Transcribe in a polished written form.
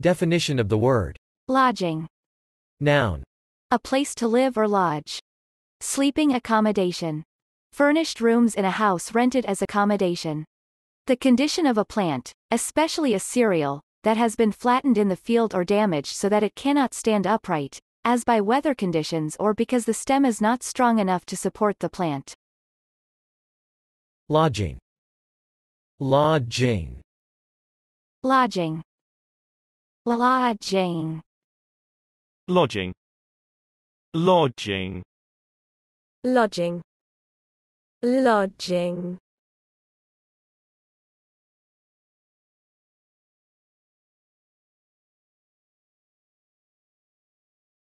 Definition of the word. Lodging. Noun. A place to live or lodge. Sleeping accommodation. Furnished rooms in a house rented as accommodation. The condition of a plant, especially a cereal, that has been flattened in the field or damaged so that it cannot stand upright, as by weather conditions or because the stem is not strong enough to support the plant. Lodging. Lodging. Lodging. Lodging. Lodging. Lodging. Lodging. Lodging.